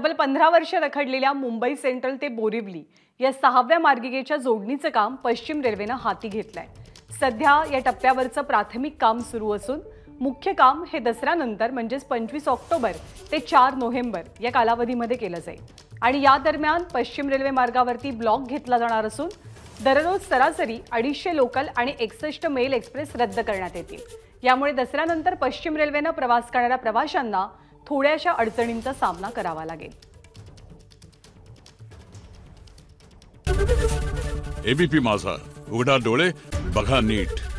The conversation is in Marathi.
तब्बल 15 वर्ष रखडलेल्या मुंबई सेंट्रल ते बोरिवली या 6व्या मार्गिकेच्या जोडणीचं काम पश्चिम रेल्वेनं हाती घेतलंय। सध्या या टप्प्यावरचं प्राथमिक काम सुरू असून मुख्य काम हे दसऱ्यानंतर म्हणजे 25 ऑक्टोबर ते 4 नोव्हेंबर या कालावधीमध्ये केलं जाईल आणि या दरम्यान पश्चिम रेल्वे मार्गावरती ब्लॉक घेतला जाणार असून दररोज सरासरी 250 लोकल आणि 61 मेल एक्सप्रेस रद्द करण्यात येतील। यामुळे दसऱ्यानंतर पश्चिम रेल्वेनं प्रवास करणाऱ्या प्रवाशांना थोड्याशा अडचणींचा सामना करावा लागेल। एबीपी माझा, उघडा डोळे बघा नीट।